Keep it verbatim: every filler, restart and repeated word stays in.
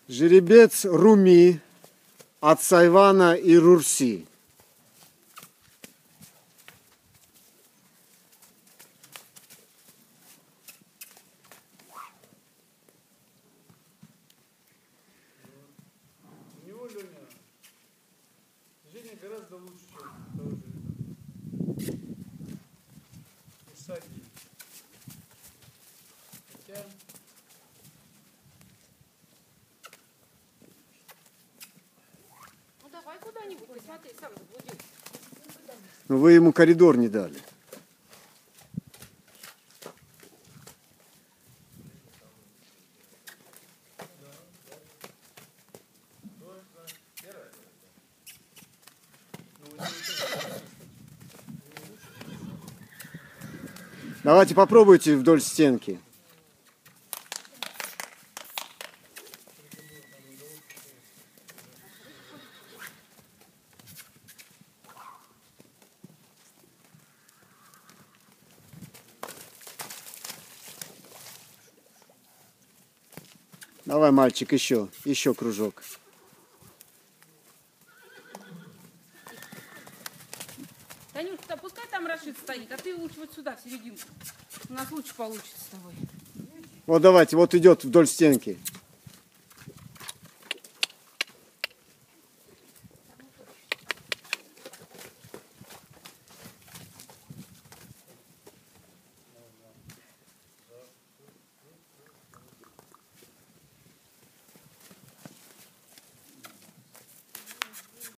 Жеребец Руми от Сайвана и Рурси. У него, Леня, Женя гораздо лучше, чем того жеребца. Усадьи. Хотя... Ну давай куда-нибудь, ты смотри, сам заблудился. Но вы ему коридор не дали. Давайте попробуйте вдоль стенки. Давай, мальчик, еще, еще кружок. Танюшка, пускай там Рашид стоит, а ты лучше вот сюда, в серединку. У нас лучше получится с тобой. Вот давайте, вот идет вдоль стенки.